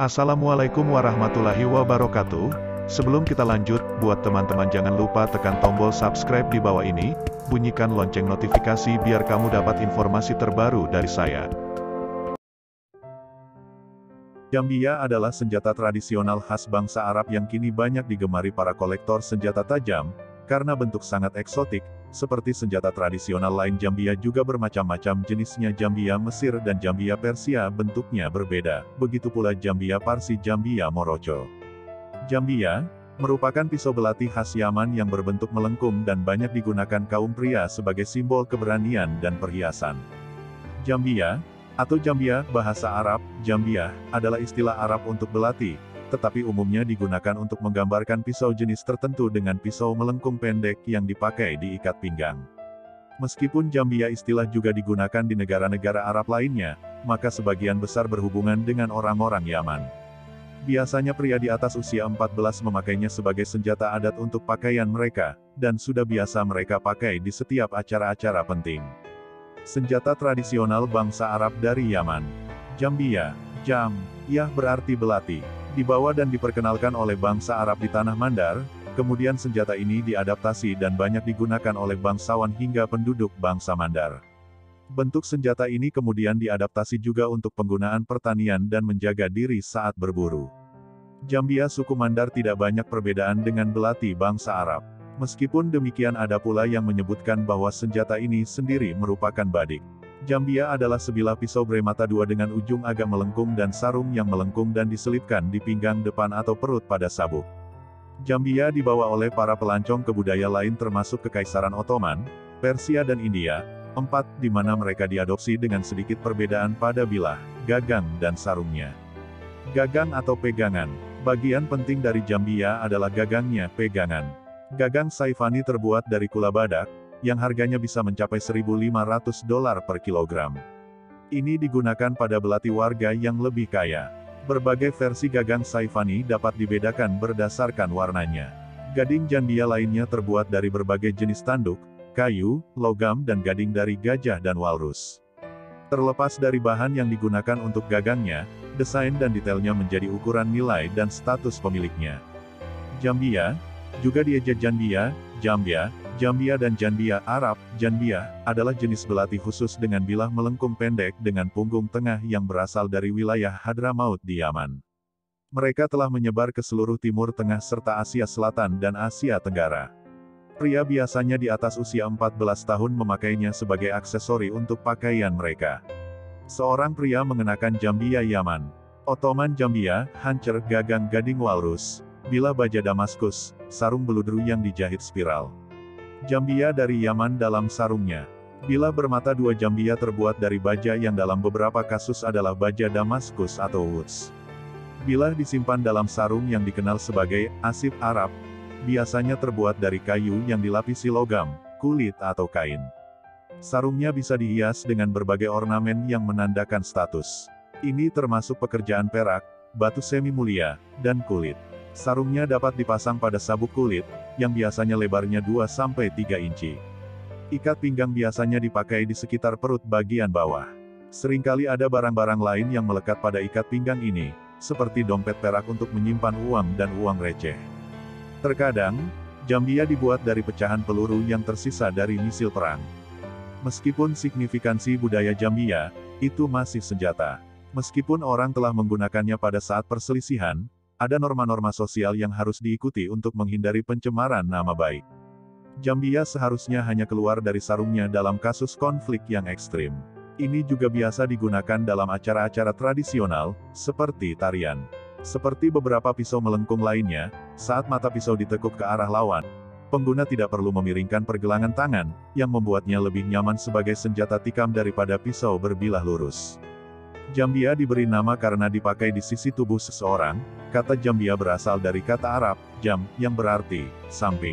Assalamualaikum warahmatullahi wabarakatuh. Sebelum kita lanjut, buat teman-teman jangan lupa tekan tombol subscribe di bawah ini, bunyikan lonceng notifikasi biar kamu dapat informasi terbaru dari saya. Jambia adalah senjata tradisional khas bangsa Arab yang kini banyak digemari para kolektor senjata tajam, karena bentuk sangat eksotik. Seperti senjata tradisional lain, jambia juga bermacam-macam jenisnya. Jambia Mesir dan jambia Persia bentuknya berbeda, begitu pula jambia Parsi, jambia Moroco. Jambia merupakan pisau belati khas Yaman yang berbentuk melengkung dan banyak digunakan kaum pria sebagai simbol keberanian dan perhiasan. Jambia, atau jambia, bahasa Arab, jambia, adalah istilah Arab untuk belati, tetapi umumnya digunakan untuk menggambarkan pisau jenis tertentu dengan pisau melengkung pendek yang dipakai di ikat pinggang. Meskipun jambia istilah juga digunakan di negara-negara Arab lainnya, maka sebagian besar berhubungan dengan orang-orang Yaman. Biasanya pria di atas usia 14 memakainya sebagai senjata adat untuk pakaian mereka, dan sudah biasa mereka pakai di setiap acara-acara penting. Senjata tradisional bangsa Arab dari Yaman. Jambia, jam, yah berarti belati. Dibawa dan diperkenalkan oleh bangsa Arab di tanah Mandar, kemudian senjata ini diadaptasi dan banyak digunakan oleh bangsawan hingga penduduk bangsa Mandar. Bentuk senjata ini kemudian diadaptasi juga untuk penggunaan pertanian dan menjaga diri saat berburu. Jambia suku Mandar tidak banyak perbedaan dengan belati bangsa Arab. Meskipun demikian ada pula yang menyebutkan bahwa senjata ini sendiri merupakan badik. Jambia adalah sebilah pisau bermata dua dengan ujung agak melengkung dan sarung yang melengkung dan diselipkan di pinggang depan atau perut pada sabuk. Jambia dibawa oleh para pelancong ke budaya lain termasuk Kekaisaran Ottoman, Persia dan India, di mana mereka diadopsi dengan sedikit perbedaan pada bilah, gagang dan sarungnya. Gagang atau pegangan. Bagian penting dari jambia adalah gagangnya, pegangan. Gagang Saifani terbuat dari kula badak, yang harganya bisa mencapai $1.500 per kilogram. Ini digunakan pada belati warga yang lebih kaya. Berbagai versi gagang Saifani dapat dibedakan berdasarkan warnanya. Gading jambia lainnya terbuat dari berbagai jenis tanduk, kayu, logam dan gading dari gajah dan walrus. Terlepas dari bahan yang digunakan untuk gagangnya, desain dan detailnya menjadi ukuran nilai dan status pemiliknya. Jambia, juga dieja janbia, jambia, jambia dan janbia Arab, janbia, adalah jenis belati khusus dengan bilah melengkung pendek dengan punggung tengah yang berasal dari wilayah Hadramaut di Yaman. Mereka telah menyebar ke seluruh Timur Tengah serta Asia Selatan dan Asia Tenggara. Pria biasanya di atas usia 14 tahun memakainya sebagai aksesori untuk pakaian mereka. Seorang pria mengenakan jambia Yaman. Ottoman jambia, hancer gagang gading walrus, bilah baja Damaskus, sarung beludru yang dijahit spiral. Jambia dari Yaman dalam sarungnya. Bilah bermata dua jambia terbuat dari baja yang dalam beberapa kasus adalah baja Damaskus atau Woods. Bilah disimpan dalam sarung yang dikenal sebagai asip Arab, biasanya terbuat dari kayu yang dilapisi logam, kulit atau kain. Sarungnya bisa dihias dengan berbagai ornamen yang menandakan status. Ini termasuk pekerjaan perak, batu semi mulia, dan kulit. Sarungnya dapat dipasang pada sabuk kulit, yang biasanya lebarnya 2-3 inci. Ikat pinggang biasanya dipakai di sekitar perut bagian bawah. Seringkali ada barang-barang lain yang melekat pada ikat pinggang ini, seperti dompet perak untuk menyimpan uang dan uang receh. Terkadang, jambia dibuat dari pecahan peluru yang tersisa dari misil perang. Meskipun signifikansi budaya jambia, itu masih senjata. Meskipun orang telah menggunakannya pada saat perselisihan, ada norma-norma sosial yang harus diikuti untuk menghindari pencemaran nama baik. Jambia seharusnya hanya keluar dari sarungnya dalam kasus konflik yang ekstrim. Ini juga biasa digunakan dalam acara-acara tradisional, seperti tarian. Seperti beberapa pisau melengkung lainnya, saat mata pisau ditekuk ke arah lawan, pengguna tidak perlu memiringkan pergelangan tangan, yang membuatnya lebih nyaman sebagai senjata tikam daripada pisau berbilah lurus. Jambia diberi nama karena dipakai di sisi tubuh seseorang. Kata jambia berasal dari kata Arab, jam, yang berarti samping.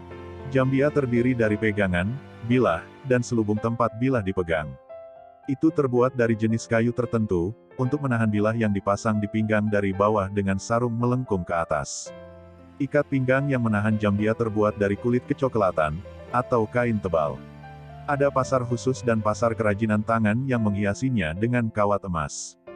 Jambia terdiri dari pegangan, bilah, dan selubung tempat bilah dipegang. Itu terbuat dari jenis kayu tertentu, untuk menahan bilah yang dipasang di pinggang dari bawah dengan sarung melengkung ke atas. Ikat pinggang yang menahan jambia terbuat dari kulit kecoklatan, atau kain tebal. Ada pasar khusus dan pasar kerajinan tangan yang menghiasinya dengan kawat emas.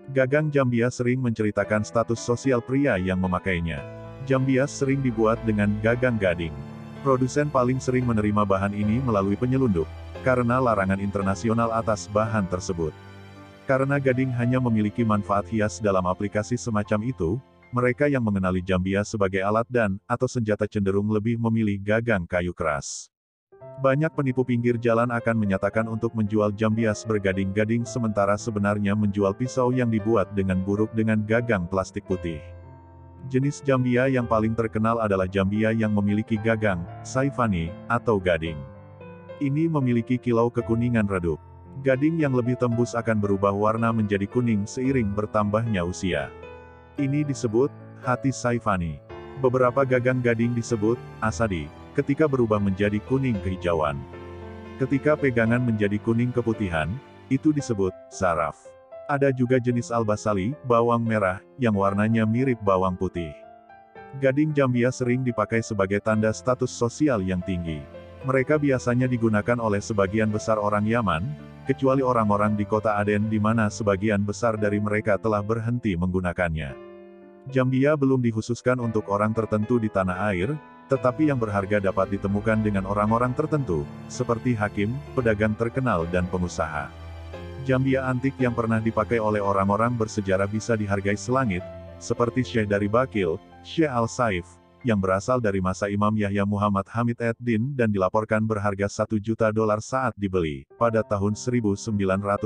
Gagang Jambias sering menceritakan status sosial pria yang memakainya. Jambias sering dibuat dengan gagang gading. Produsen paling sering menerima bahan ini melalui penyelundup, karena larangan internasional atas bahan tersebut. Karena gading hanya memiliki manfaat hias dalam aplikasi semacam itu, mereka yang mengenali Jambias sebagai alat atau senjata cenderung lebih memilih gagang kayu keras. Banyak penipu pinggir jalan akan menyatakan untuk menjual Jambias bergading-gading sementara sebenarnya menjual pisau yang dibuat dengan buruk dengan gagang plastik putih. Jenis Jambia yang paling terkenal adalah Jambia yang memiliki gagang, saifani, atau gading. Ini memiliki kilau kekuningan redup. Gading yang lebih tembus akan berubah warna menjadi kuning seiring bertambahnya usia. Ini disebut hati saifani. Beberapa gagang gading disebut asadi, ketika berubah menjadi kuning kehijauan. Ketika pegangan menjadi kuning keputihan, itu disebut saraf. Ada juga jenis albasali, bawang merah, yang warnanya mirip bawang putih. Gading Jambia sering dipakai sebagai tanda status sosial yang tinggi. Mereka biasanya digunakan oleh sebagian besar orang Yaman, kecuali orang-orang di kota Aden di mana sebagian besar dari mereka telah berhenti menggunakannya. Jambia belum dikhususkan untuk orang tertentu di tanah air, tetapi yang berharga dapat ditemukan dengan orang-orang tertentu, seperti hakim, pedagang terkenal dan pengusaha. Jambia antik yang pernah dipakai oleh orang-orang bersejarah bisa dihargai selangit, seperti Syekh dari Bakil, Syekh Al-Saif, yang berasal dari masa Imam Yahya Muhammad Hamid ed-Din dan dilaporkan berharga $1 juta saat dibeli, pada tahun 1992.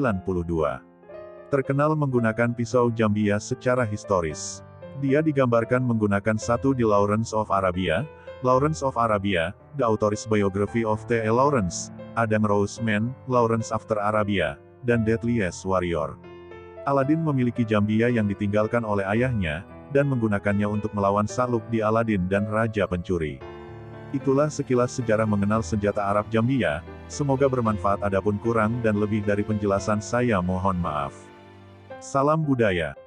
Terkenal menggunakan pisau Jambia secara historis. Dia digambarkan menggunakan satu di Lawrence of Arabia, The Author's Biography of T.A. Lawrence, Adam Roseman, Lawrence After Arabia, dan Deadliest Warrior. Aladin memiliki Jambia yang ditinggalkan oleh ayahnya, dan menggunakannya untuk melawan Saluk di Aladin dan Raja Pencuri. Itulah sekilas sejarah mengenal senjata Arab Jambia, semoga bermanfaat. Adapun kurang dan lebih dari penjelasan saya mohon maaf. Salam budaya.